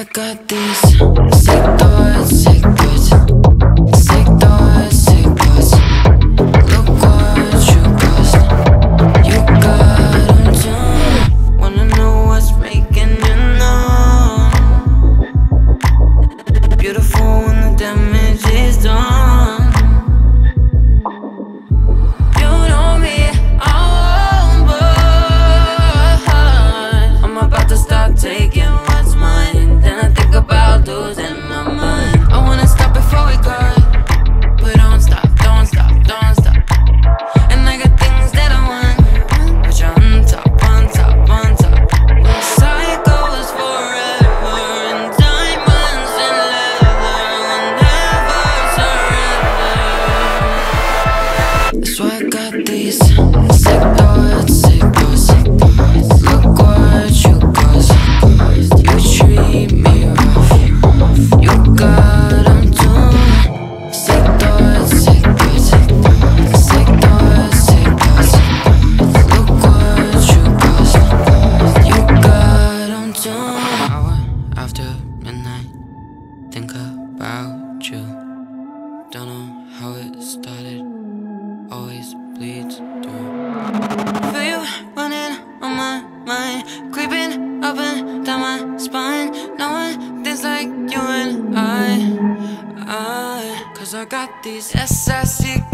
I got these sick thoughts, sick thoughts, sick thoughts, sick thoughts. Look what you caused. You got them too. Wanna know what's making you numb. Beautiful when the damage is done. You know me, I won't budge. I'm about to start taking what's mine. Then I think about losing my mind. I wanna stop before we cut, but don't stop, don't stop, don't stop. And I got things that I want, but you're on top, on top, on top. When cycles forever and diamonds and leather will never surrender. That's why I got these sick thoughts, sick thoughts. Look what you caused. You treat me rough. You got them too. Sick thoughts, sick thoughts. Sick thoughts, sick thoughts. Look what you caused. You got them too. Hour after midnight, think about you. Don't know how it started, always bleeds through. Feel you running on my mind, creeping up and down my spine. No one thinks like you and I. Cause I got these SSC